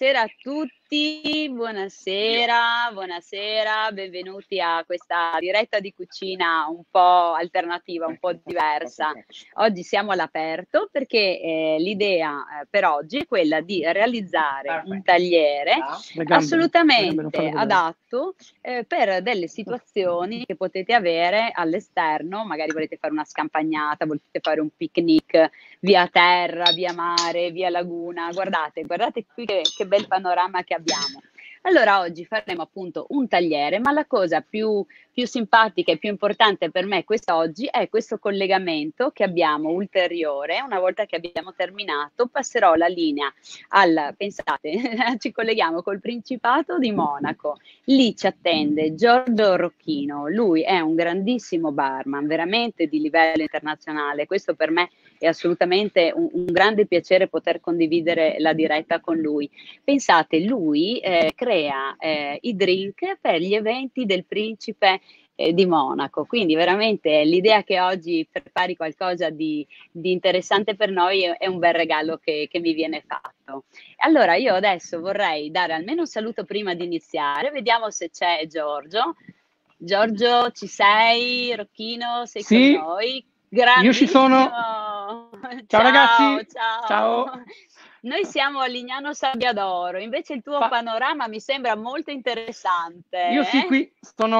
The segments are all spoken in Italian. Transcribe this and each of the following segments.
buonasera a tutti, buonasera, buonasera, benvenuti a questa diretta di cucina un po' alternativa, un po' diversa. Oggi siamo all'aperto perché l'idea per oggi è quella di realizzare un tagliere assolutamente adatto per delle situazioni che potete avere all'esterno, magari volete fare una scampagnata, volete fare un picnic via terra, via mare, via laguna. Guardate qui che bel panorama che abbiamo. Allora oggi faremo appunto un tagliere, ma la cosa più simpatica e più importante per me quest'oggi è questo collegamento che abbiamo ulteriore. Una volta che abbiamo terminato passerò la linea pensate, ci colleghiamo col Principato di Monaco. Lì ci attende Giorgio Rocchino, lui è un grandissimo barman, veramente di livello internazionale. Questo per me è assolutamente un grande piacere poter condividere la diretta con lui. Pensate, lui crea i drink per gli eventi del principe di Monaco, quindi veramente l'idea che oggi prepari qualcosa di interessante per noi è un bel regalo che mi viene fatto. Allora io adesso vorrei dare almeno un saluto prima di iniziare, vediamo se c'è Giorgio. Giorgio, ci sei? Rocchino, sei con Sì, noi? io ci sono. Grandissimo! Ciao ragazzi, Ciao! ciao. Noi siamo a Lignano Sabbiadoro, invece il tuo panorama mi sembra molto interessante. Io sì, qui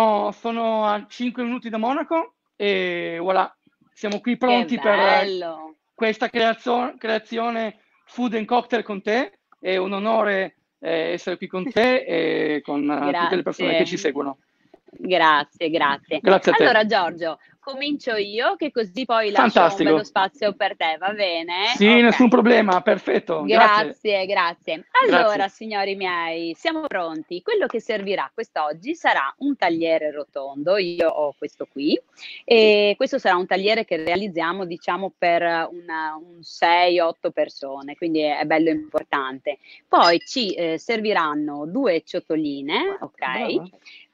sono a 5 minuti da Monaco e voilà, siamo qui Che pronti per bello! questa creazione Food and Cocktail con te. È un onore essere qui con te e con tutte le persone che ci Grazie. seguono. Grazie, grazie. Grazie a te. Allora Giorgio, comincio io che così poi lascio un bello Fantastico. spazio per te, va bene? Sì, Ok. nessun problema, perfetto, grazie. Grazie, grazie. Grazie. Allora, signori miei, siamo pronti. Quello che servirà quest'oggi sarà un tagliere rotondo. Io ho questo qui e questo sarà un tagliere che realizziamo, diciamo, per un 6-8 persone, quindi è bello importante. Poi ci serviranno 2 ciotoline, ok? Brava.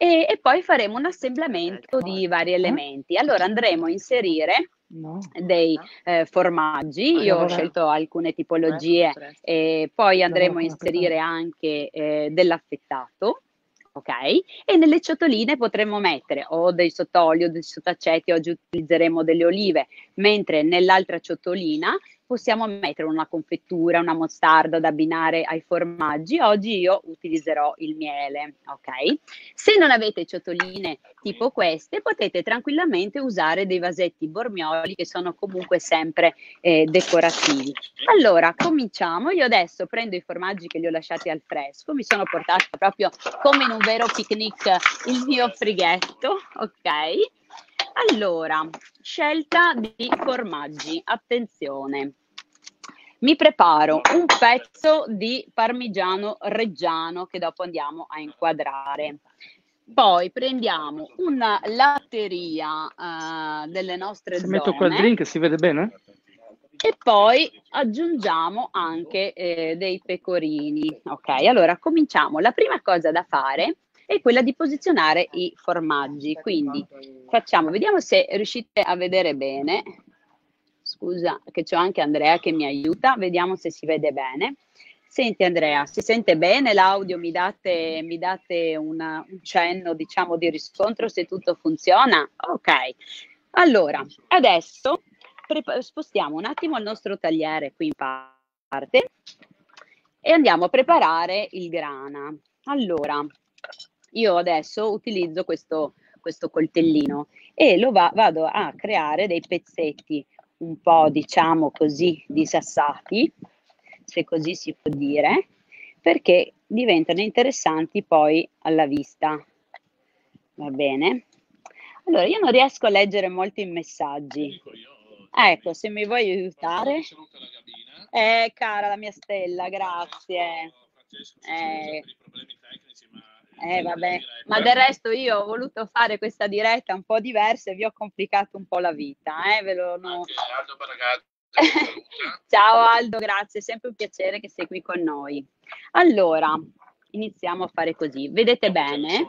E poi faremo un assemblamento di vari elementi. Allora andremo a inserire No. dei formaggi, io ho scelto alcune tipologie, e poi andremo a inserire anche dell'affettato, ok? E nelle ciotoline potremo mettere o dei sottolio, dei sottaceti, oggi utilizzeremo delle olive, mentre nell'altra ciotolina possiamo mettere una confettura, una mostarda da abbinare ai formaggi. Oggi io utilizzerò il miele, ok? Se non avete ciotoline tipo queste, potete tranquillamente usare dei vasetti bormioli che sono comunque sempre decorativi. Allora, cominciamo. Io adesso prendo i formaggi che li ho lasciati al fresco, mi sono portata proprio come in un vero picnic il mio frighetto, ok? Allora, scelta di formaggi, attenzione. Mi preparo un pezzo di parmigiano reggiano che dopo andiamo a inquadrare. Poi prendiamo una latteria delle nostre Se metto quel zone drink si vede bene? e poi aggiungiamo anche dei pecorini. Ok, allora cominciamo. La prima cosa da fare è quella di posizionare i formaggi. Quindi vediamo se riuscite a vedere bene. Scusa, che c'ho anche Andrea che mi aiuta, vediamo se si vede bene. Senti Andrea, si sente bene l'audio? Mi date un cenno, diciamo, di riscontro se tutto funziona? Ok, allora, adesso spostiamo un attimo il nostro tagliere qui in parte e andiamo a preparare il grana. Allora, io adesso utilizzo questo coltellino e vado a creare dei pezzetti un po', diciamo così, disassati, se così si può dire, perché diventano interessanti poi alla vista. Va bene? Allora, io non riesco a leggere molti messaggi. Ecco, se mi vuoi aiutare. Cara la mia Stella, grazie. Vabbè, ma del resto io ho voluto fare questa diretta un po' diversa e vi ho complicato un po' la vita, Ciao Aldo, grazie, è sempre un piacere che sei qui con noi. Allora, iniziamo a fare così. Vedete bene?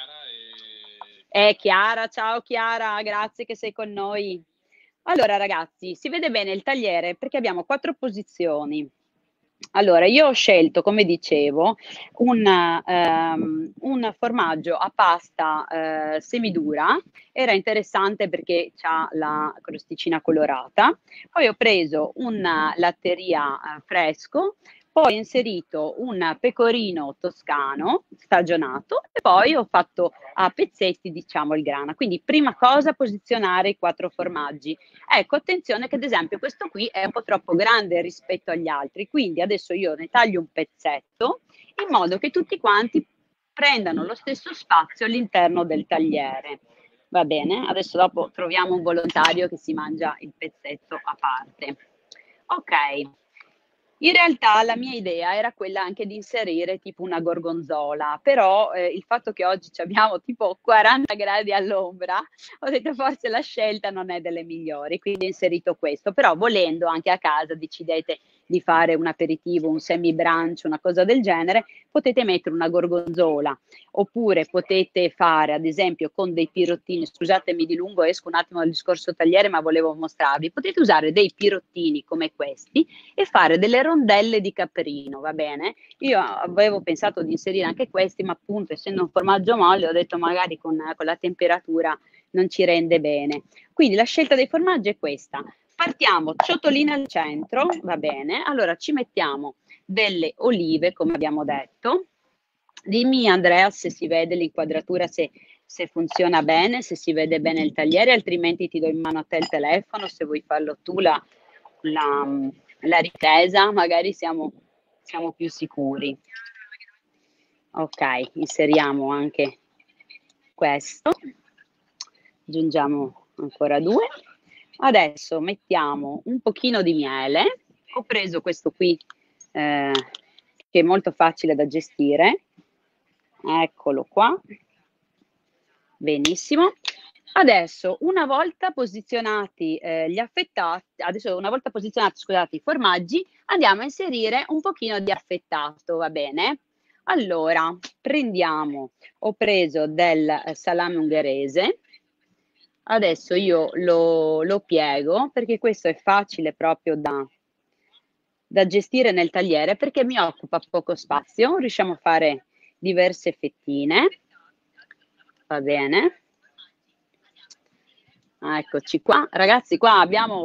Chiara, ciao Chiara, grazie che sei con noi. Allora ragazzi, si vede bene il tagliere perché abbiamo 4 posizioni. Allora, io ho scelto, come dicevo, un formaggio a pasta semidura, era interessante perché ha la crosticina colorata. Poi ho preso un latteria fresco, poi ho inserito un pecorino toscano stagionato e poi ho fatto a pezzetti, diciamo, il grana. Quindi, prima cosa, posizionare i 4 formaggi. Ecco, attenzione che ad esempio questo qui è un po' troppo grande rispetto agli altri, quindi adesso io ne taglio un pezzetto in modo che tutti quanti prendano lo stesso spazio all'interno del tagliere. Va bene? Adesso dopo troviamo un volontario che si mangia il pezzetto a parte. Ok, in realtà la mia idea era quella anche di inserire tipo una gorgonzola, però il fatto che oggi abbiamo tipo 40 gradi all'ombra, ho detto forse la scelta non è delle migliori, quindi ho inserito questo, però volendo anche a casa decidete di fare un aperitivo, un semi brunch, una cosa del genere, potete mettere una gorgonzola, oppure potete fare ad esempio con dei pirottini, scusatemi di lungo, esco un attimo dal discorso tagliere ma volevo mostrarvi, potete usare dei pirottini come questi e fare delle rondelle di caprino, va bene? Io avevo pensato di inserire anche questi, ma appunto essendo un formaggio molle ho detto magari con la temperatura non ci rende bene. Quindi la scelta dei formaggi è questa. Partiamo, ciotolina al centro, va bene? Allora ci mettiamo delle olive, come abbiamo detto. Dimmi Andrea se si vede l'inquadratura, se funziona bene, se si vede bene il tagliere, altrimenti ti do in mano a te il telefono, se vuoi farlo tu la, la ripresa, magari siamo più sicuri. Ok, inseriamo anche questo, aggiungiamo ancora 2. Adesso mettiamo un pochino di miele, ho preso questo qui che è molto facile da gestire, eccolo qua, benissimo. Adesso, una volta posizionati gli affettati, adesso una volta posizionati, scusate, i formaggi, andiamo a inserire un pochino di affettato, va bene? Allora, prendiamo, ho preso del salame ungherese, adesso io lo piego perché questo è facile proprio da gestire nel tagliere perché mi occupa poco spazio, riusciamo a fare diverse fettine, va bene? Eccoci qua, ragazzi, qua abbiamo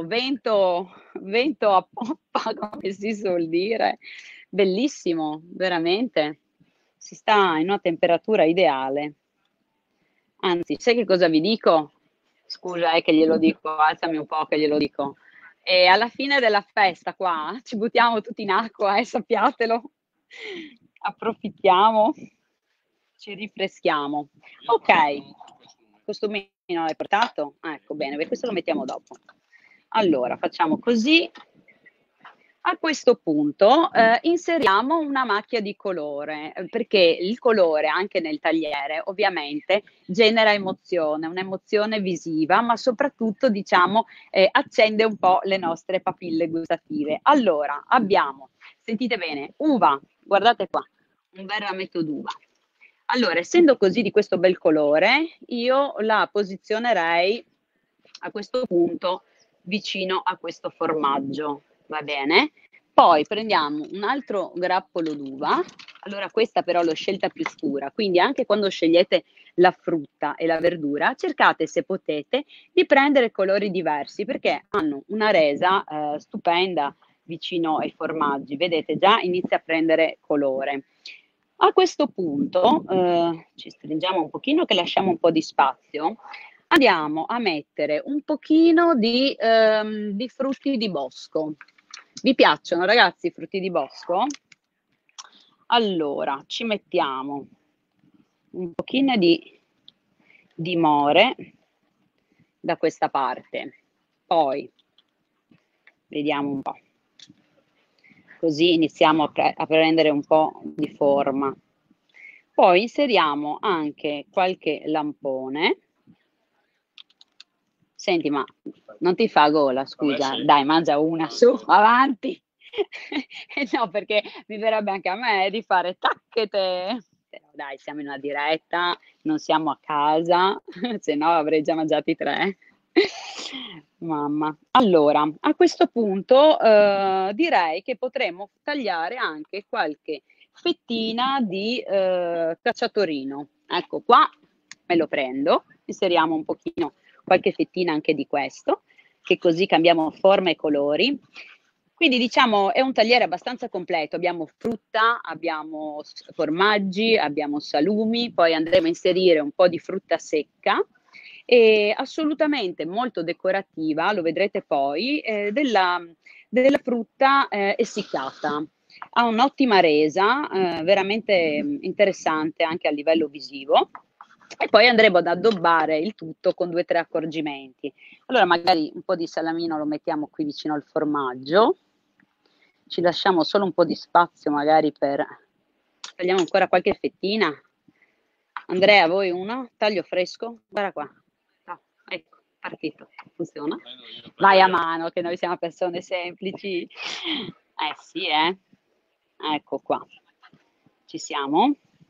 vento a poppa, come si suol dire, bellissimo, veramente, si sta in una temperatura ideale. Anzi, sai che cosa vi dico? Scusa, è che glielo dico, alzami un po' che glielo dico. E alla fine della festa qua ci buttiamo tutti in acqua, sappiatelo. Approfittiamo, ci rifreschiamo. Ok, costumino l'hai portato? Ah, ecco, bene, questo lo mettiamo dopo. Allora, facciamo così. A questo punto inseriamo una macchia di colore, perché il colore anche nel tagliere ovviamente genera emozione, un'emozione visiva, ma soprattutto diciamo accende un po' le nostre papille gustative. Allora abbiamo, sentite bene, uva, guardate qua, un bel rametto d'uva. Allora, essendo così di questo bel colore, io la posizionerei a questo punto vicino a questo formaggio, va bene? Poi prendiamo un altro grappolo d'uva, allora questa però l'ho scelta più scura, quindi anche quando scegliete la frutta e la verdura, cercate se potete di prendere colori diversi perché hanno una resa stupenda vicino ai formaggi, vedete già inizia a prendere colore. A questo punto ci stringiamo un pochino che lasciamo un po' di spazio, andiamo a mettere un pochino di frutti di bosco. Vi piacciono ragazzi i frutti di bosco? Allora, ci mettiamo un pochino di more da questa parte, poi vediamo un po'. Così iniziamo a prendere un po' di forma. Poi inseriamo anche qualche lampone. Senti, ma non ti fa gola, scusa? Dai, mangia una, su, avanti. No, perché mi verrebbe anche a me di fare tacchete. Però dai, siamo in una diretta, non siamo a casa, se no avrei già mangiati 3. Mamma. Allora, a questo punto direi che potremmo tagliare anche qualche fettina di cacciatorino. Ecco qua, me lo prendo, inseriamo un pochino, qualche fettina anche di questo, che così cambiamo forma e colori. Quindi diciamo è un tagliere abbastanza completo, abbiamo frutta, abbiamo formaggi, abbiamo salumi, poi andremo a inserire un po' di frutta secca e assolutamente molto decorativa, lo vedrete poi, della frutta essiccata. Ha un'ottima resa, veramente interessante anche a livello visivo. E poi andremo ad addobbare il tutto con 2 o 3 accorgimenti. Allora magari un po' di salamino lo mettiamo qui vicino al formaggio, ci lasciamo solo un po' di spazio magari per... Tagliamo ancora qualche fettina. Andrea, voi uno? Taglio fresco? Guarda qua. No, ecco, partito. Funziona? Vai a mano, che noi siamo persone semplici. Sì, eh. Ecco qua. Ci siamo?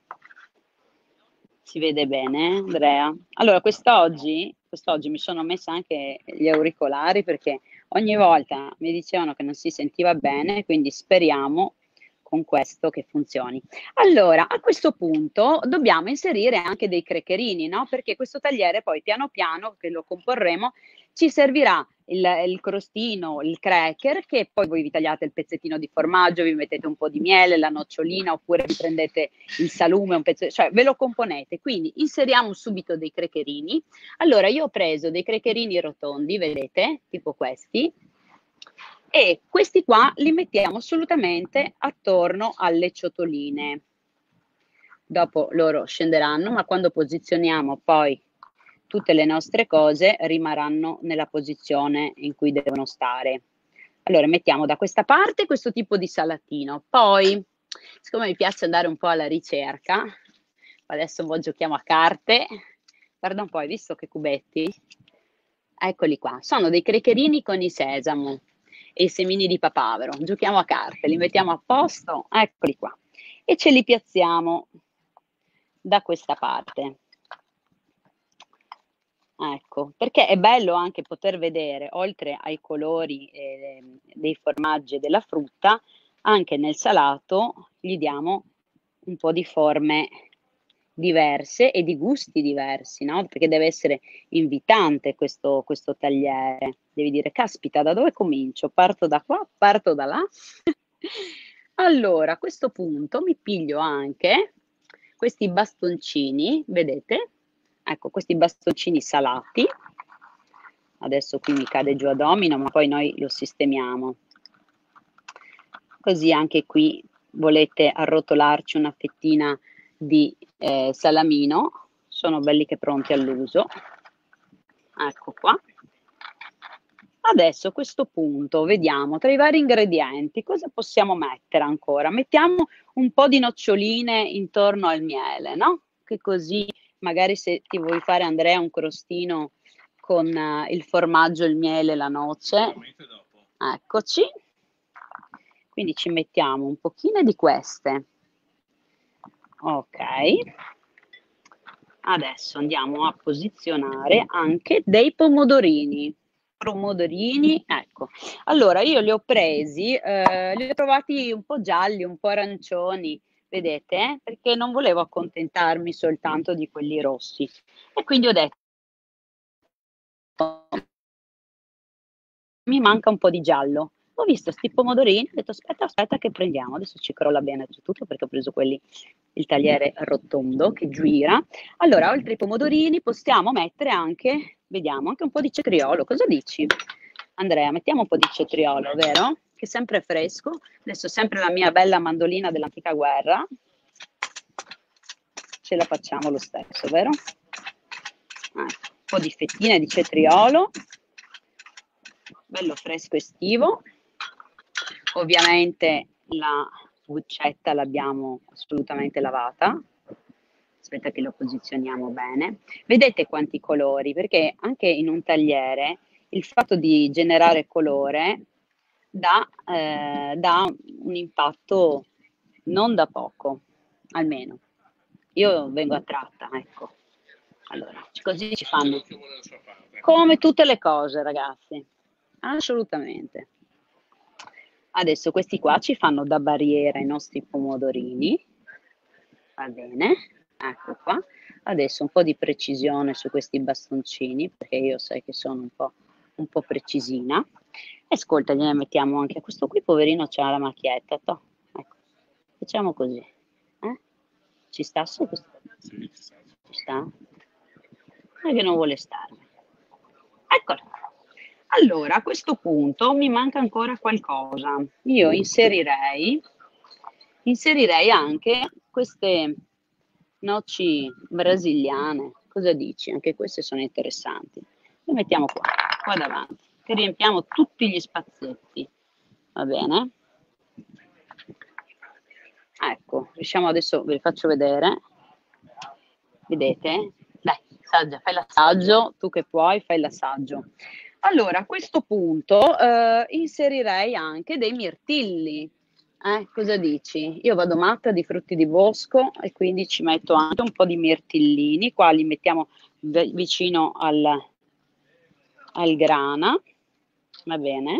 Si vede bene, Andrea? Allora, quest'oggi mi sono messa anche gli auricolari perché ogni volta mi dicevano che non si sentiva bene, quindi speriamo con questo che funzioni. Allora, a questo punto dobbiamo inserire anche dei crecherini, no? Perché questo tagliere poi piano piano che lo comporremo ci servirà il crostino, il cracker, che poi voi vi tagliate il pezzettino di formaggio, vi mettete un po' di miele, la nocciolina, oppure vi prendete il salume, un pezzo, cioè ve lo componete. Quindi inseriamo subito dei crecherini. Allora, io ho preso dei crecherini rotondi, vedete, tipo questi, e questi qua li mettiamo assolutamente attorno alle ciotoline. Dopo loro scenderanno, ma quando posizioniamo poi tutte le nostre cose rimarranno nella posizione in cui devono stare. Allora mettiamo da questa parte questo tipo di salatino, poi siccome mi piace andare un po' alla ricerca, adesso giochiamo a carte, guarda un po', hai visto che cubetti? Eccoli qua, sono dei crecherini con i sesamo e i semini di papavero, giochiamo a carte, li mettiamo a posto, eccoli qua, e ce li piazziamo da questa parte. Ecco, perché è bello anche poter vedere, oltre ai colori dei formaggi e della frutta, anche nel salato gli diamo un po' di forme diverse e di gusti diversi, no? Perché deve essere invitante questo tagliere. Devi dire, caspita, da dove comincio? Parto da qua, parto da là? Allora, a questo punto mi piglio anche questi bastoncini, vedete? Ecco, questi bastoncini salati. Adesso qui mi cade giù a domino, ma poi noi lo sistemiamo. Così anche qui volete arrotolarci una fettina di salamino, sono belli che pronti all'uso. Ecco qua. Adesso a questo punto vediamo tra i vari ingredienti cosa possiamo mettere ancora. Mettiamo un po' di noccioline intorno al miele, no? Che così magari se ti vuoi fare, Andrea, un crostino con il formaggio, il miele, la noce. Eccoci. Quindi ci mettiamo un pochino di queste. Ok. Adesso andiamo a posizionare anche dei pomodorini. Ecco. Allora io li ho presi, li ho trovati un po' gialli, un po' arancioni, vedete? Perché non volevo accontentarmi soltanto di quelli rossi. E quindi ho detto, mi manca un po' di giallo. Ho visto sti pomodorini, ho detto aspetta che prendiamo, adesso ci crolla bene tutto perché ho preso quelli, il tagliere rotondo che gira. Allora, oltre ai pomodorini possiamo mettere anche, vediamo, anche un po' di cetriolo, cosa dici? Andrea, mettiamo un po' di cetriolo, vero? Che è sempre fresco, adesso sempre la mia bella mandolina dell'antica guerra, ce la facciamo lo stesso, vero? Un po' di fettine di cetriolo, bello fresco estivo. Ovviamente la buccetta l'abbiamo assolutamente lavata. Aspetta che lo posizioniamo bene. Vedete quanti colori? Perché anche in un tagliere il fatto di generare colore dà un impatto non da poco, almeno. Io vengo attratta, ecco. Allora, così ci fanno come tutte le cose, ragazzi, assolutamente. Adesso questi qua ci fanno da barriera i nostri pomodorini, va bene, ecco qua. Adesso un po' di precisione su questi bastoncini, perché io sai che sono un po' precisina. E ascolta, gliene mettiamo anche questo qui, poverino, c'ha la macchietta, toh. Ecco, facciamo così. Ci sta su questo? Ci sta? Non è che non vuole starmi. Eccolo. Allora, a questo punto mi manca ancora qualcosa. Io inserirei anche queste noci brasiliane. Cosa dici? Anche queste sono interessanti. Le mettiamo qua davanti, che riempiamo tutti gli spazietti. Va bene? Ecco, riusciamo adesso, ve li faccio vedere. Vedete? Dai, assaggia, fai l'assaggio, tu che puoi, fai l'assaggio. Allora, a questo punto inserirei anche dei mirtilli. Cosa dici? Io vado matta di frutti di bosco e quindi ci metto anche un po' di mirtillini. Qua li mettiamo vicino al grana. Va bene?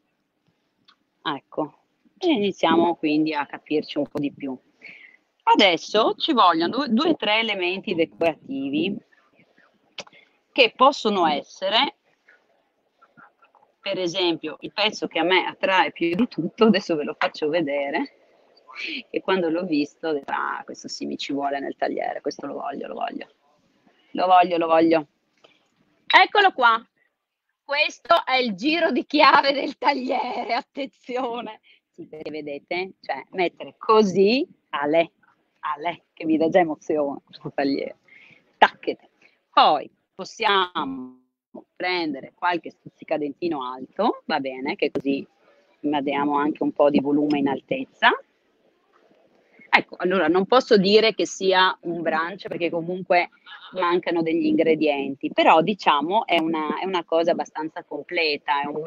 Ecco. E iniziamo quindi a capirci un po' di più. Adesso ci vogliono due o tre elementi decorativi che possono essere, per esempio, il pezzo che a me attrae più di tutto, adesso ve lo faccio vedere, che quando l'ho visto ho detto, questo sì mi ci vuole nel tagliere, questo lo voglio. Eccolo qua, questo è il giro di chiave del tagliere, attenzione, sì, perché vedete, cioè mettere così, che mi dà già emozione questo tagliere, tacchete. Poi possiamo prendere qualche stuzzicadentino alto, va bene, che così diamo anche un po' di volume in altezza. Ecco, allora non posso dire che sia un brunch perché comunque mancano degli ingredienti, però diciamo è una cosa abbastanza completa, è un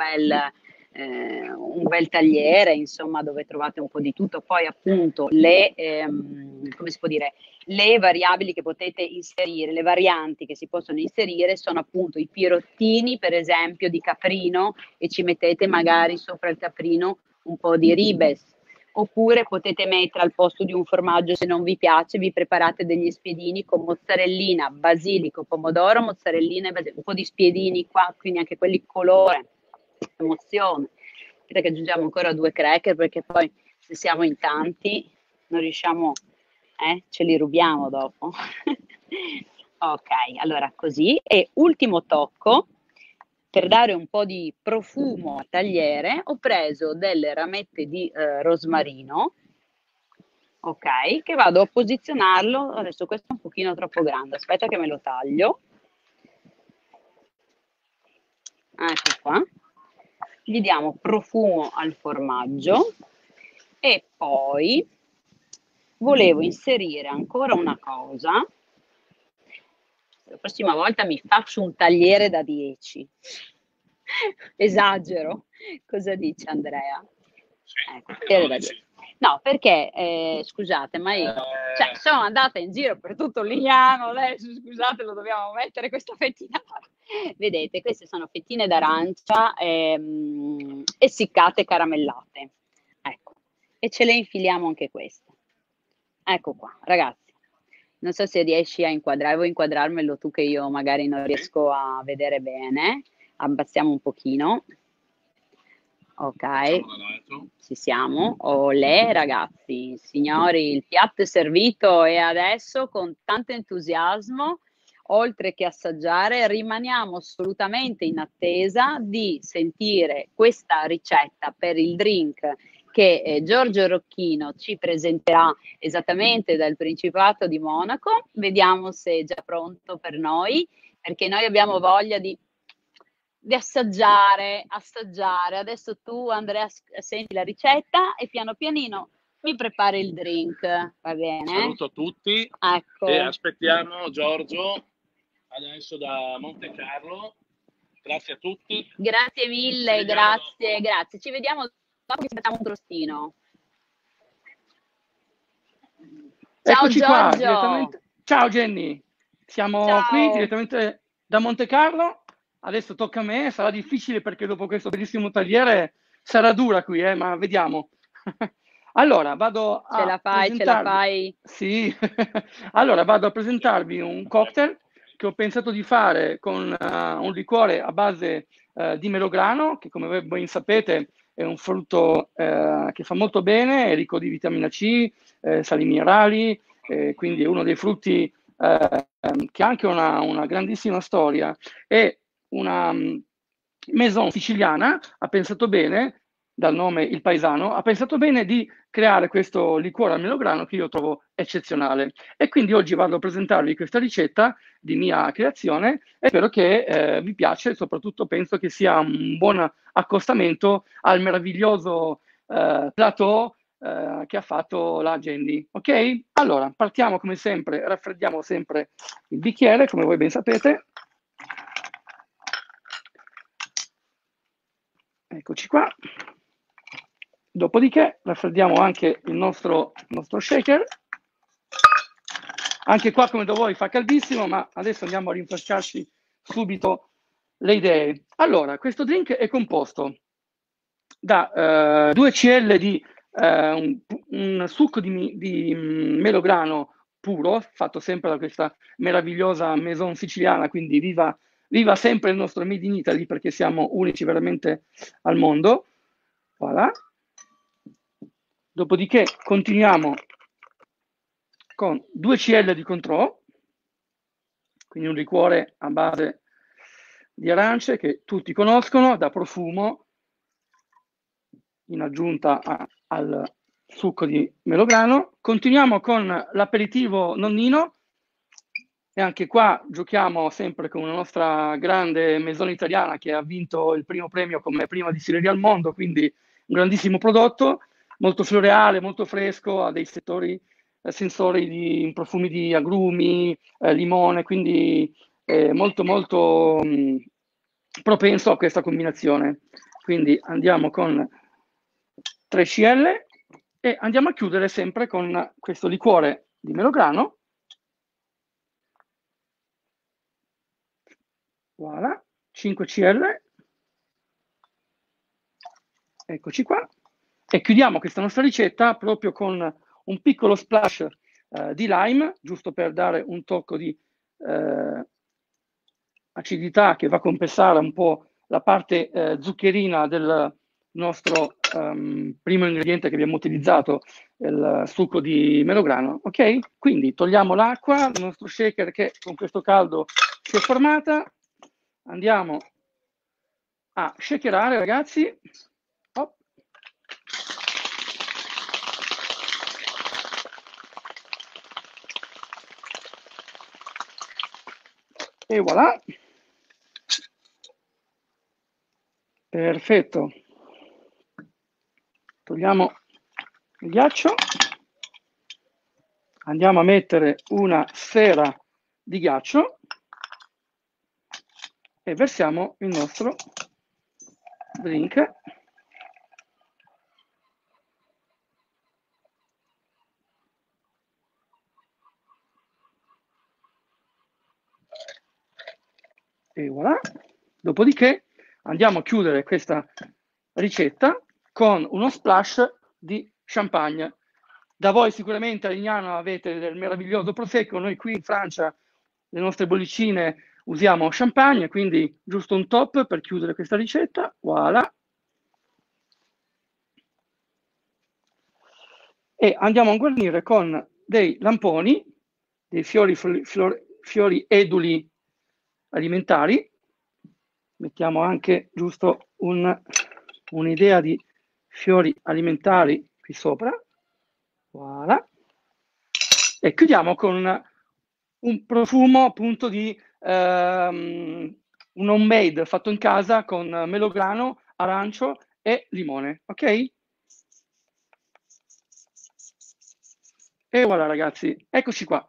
bel tagliere, insomma, dove trovate un po' di tutto. Poi appunto come si può dire, le variabili che potete inserire, le varianti che si possono inserire sono appunto i pirottini, per esempio, di caprino e ci mettete magari sopra il caprino un po' di ribes. Oppure potete mettere al posto di un formaggio, se non vi piace, vi preparate degli spiedini con mozzarellina, basilico, pomodoro, mozzarellina e basilico, un po' di spiedini qua, quindi anche quelli colore, emozione. Aspetta che aggiungiamo ancora 2 cracker perché poi se siamo in tanti non riusciamo, ce li rubiamo dopo. Ok, allora così. E ultimo tocco, per dare un po' di profumo al tagliere, ho preso delle ramette di rosmarino, ok, che vado a posizionarlo. Adesso questo è un pochino troppo grande, aspetta che me lo taglio. Ecco qua. Gli diamo profumo al formaggio e poi volevo inserire ancora una cosa. La prossima volta mi faccio un tagliere da 10. Esagero. Cosa dice Andrea? Ecco, tagliere da 10. No, perché, scusate, ma io sono andata in giro per tutto Lignano, adesso scusate, lo dobbiamo mettere questa fettina. Vedete, queste sono fettine d'arancia essiccate, caramellate. Ecco, e ce le infiliamo anche queste. Ecco qua, ragazzi. Non so se riesci a inquadrare, vuoi inquadrarmelo tu che io magari non riesco a vedere bene. Abbassiamo un pochino. Ok, ci siamo. Olè, ragazzi, signori, il piatto è servito e adesso con tanto entusiasmo, oltre che assaggiare, rimaniamo assolutamente in attesa di sentire questa ricetta per il drink che Giorgio Rocchino ci presenterà esattamente dal Principato di Monaco. Vediamo se è già pronto per noi, perché noi abbiamo voglia di assaggiare. Adesso tu, Andrea, senti la ricetta e piano pianino mi prepari il drink, va bene? Saluto a tutti, ecco. E aspettiamo Giorgio adesso da Monte Carlo. Grazie a tutti. Grazie mille, grazie. Ci vediamo dopo che ci facciamo un crostino. Ciao, eccoci Giorgio. Qua, direttamente. Ciao Jenny. Siamo qui direttamente da Monte Carlo. Adesso tocca a me, sarà difficile perché dopo questo bellissimo tagliere sarà dura qui, ma vediamo. Allora, vado a ce la fai. Sì, allora vado a presentarvi un cocktail che ho pensato di fare con un liquore a base di melograno, che come voi ben sapete è un frutto che fa molto bene, è ricco di vitamina C, sali minerali, quindi è uno dei frutti che ha anche una grandissima storia. È una maison siciliana, ha pensato bene, dal nome Il Paesano, ha pensato bene di creare questo liquore al melograno che io trovo eccezionale. E quindi oggi vado a presentarvi questa ricetta di mia creazione e spero che vi piace, soprattutto penso che sia un buon accostamento al meraviglioso plateau che ha fatto la Jenny. Ok? Allora, partiamo come sempre, raffreddiamo sempre il bicchiere, come voi ben sapete. Eccoci qua. Dopodiché raffreddiamo anche il nostro shaker. Anche qua, come da voi, fa caldissimo, ma adesso andiamo a rinfrescarci subito le idee. Allora, questo drink è composto da 2 cl di un succo di melograno puro, fatto sempre da questa meravigliosa maison siciliana, quindi viva sempre il nostro Made in Italy, perché siamo unici veramente al mondo. Voilà. Dopodiché continuiamo con 2 cl di Cointreau, quindi un liquore a base di arance che tutti conoscono, da profumo, in aggiunta al succo di melograno. Continuiamo con l'aperitivo nonnino, e anche qua giochiamo sempre con una nostra grande maison italiana che ha vinto il primo premio come prima distilleria al mondo, quindi un grandissimo prodotto, molto floreale, molto fresco, ha dei sensori di profumi di agrumi, limone, quindi molto molto propenso a questa combinazione. Quindi andiamo con 3 cl e andiamo a chiudere sempre con questo liquore di melograno. Voilà, 5 cl. Eccoci qua. E chiudiamo questa nostra ricetta proprio con un piccolo splash di lime, giusto per dare un tocco di acidità che va a compensare un po' la parte zuccherina del nostro primo ingrediente che abbiamo utilizzato, il succo di melograno. Ok? Quindi togliamo l'acqua del nostro shaker che con questo caldo si è formata. Andiamo a shakerare, ragazzi. Hop. E voilà. Perfetto. Togliamo il ghiaccio. Andiamo a mettere una sfera di ghiaccio e versiamo il nostro drink. E voilà. Dopodiché andiamo a chiudere questa ricetta con uno splash di champagne. Da voi sicuramente a Lignano avete del meraviglioso prosecco, noi qui in Francia le nostre bollicine usiamo champagne, quindi giusto un top per chiudere questa ricetta. Voilà. E andiamo a guarnire con dei lamponi, dei fiori eduli alimentari. Mettiamo anche giusto un'idea di fiori alimentari qui sopra. Voilà. E chiudiamo con un profumo appunto di un homemade fatto in casa con melograno, arancio e limone. Ok? E voilà ragazzi, eccoci qua.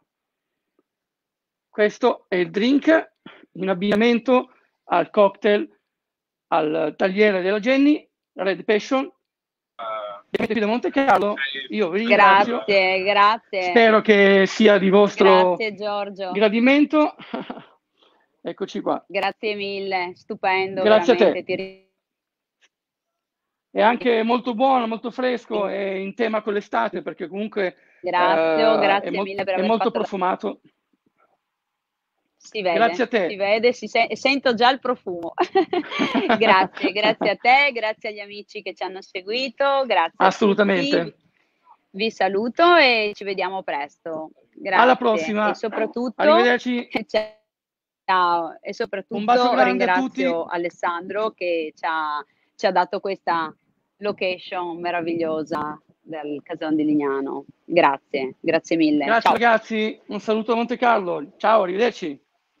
Questo è il drink in abbinamento al cocktail, al tagliere della Jenny, Red Passion. qui da Monte Carlo, io vi ringrazio. Grazie. Spero che sia di vostro Grazie Giorgio. gradimento. Eccoci qua. Grazie mille, stupendo. Grazie veramente. a te. È anche molto buono, molto fresco, è in tema con l'estate perché comunque grazie mille per è aver molto fatto profumato. Si vede, Grazie a te. si vede, sento già il profumo. Grazie a te, grazie agli amici che ci hanno seguito, grazie Assolutamente. a tutti. Vi saluto e ci vediamo presto. Grazie. Alla prossima. E soprattutto, Arrivederci. ciao. E Un soprattutto bacio grande a tutti. ringrazio Alessandro che ci ha dato questa location meravigliosa del Casone di Lignano. Grazie mille. Grazie Ciao. ragazzi, un saluto a Monte Carlo. Ciao, arrivederci.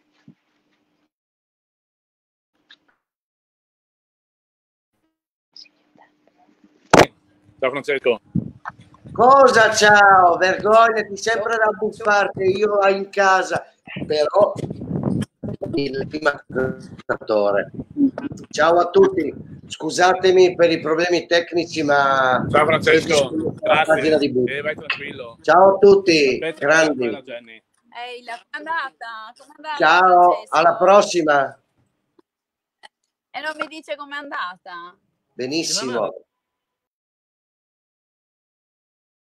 Ciao Francesco. Cosa ciao? Vergognati sempre da buffarti, io in casa, però il climatizatore. Ciao a tutti, scusatemi per i problemi tecnici, ma ciao Francesco, grazie. Vai tranquillo. Ciao a tutti, Aspetta, grandi. Ehi, andata? Com'è andata? Ciao, Francesco? alla prossima. E non mi dice com'è andata? Benissimo.